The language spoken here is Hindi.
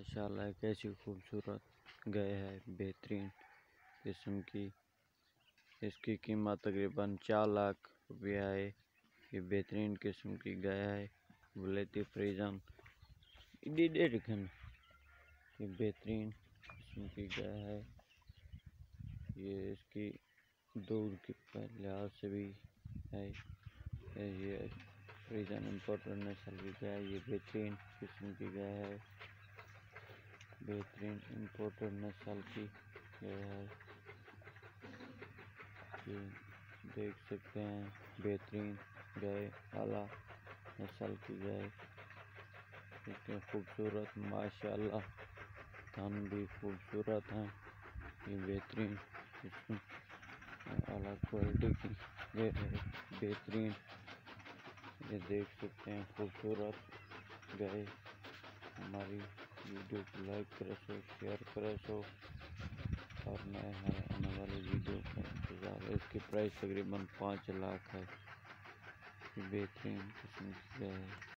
माशाल्लाह कैसी खूबसूरत गाय है, बेहतरीन किस्म की। इसकी कीमत तकरीबन 4 लाख रुपया है। ये बेहतरीन किस्म की गाय है, वलेती फ्रीजन ये बेहतरीन किस्म की गाय है। ये इसकी दूध के लिहाज से भी है। ये फ्रीजन इम्पोर्टेड नस्ल की गाय है। ये बेहतरीन किस्म की गाय है, बेहतरीन इम्पोर्टेड नस्ल की गाय है। ये देख सकते हैं, बेहतरीन गाय, आला नस्ल की गाय, इतने खूबसूरत माशाल्लाह, थन भी खूबसूरत हैं। ये बेहतरीन किस्म आला क्वालिटी की गाय है, बेहतरीन। ये देख सकते हैं खूबसूरत गाय। हमारी वीडियो को लाइक करे सो, शेयर करे सो और नए आने वाली वीडियो का इंतज़ार है। इसकी प्राइस तकरीबन 5 लाख है। बेहतरीन किस्म की गाय है।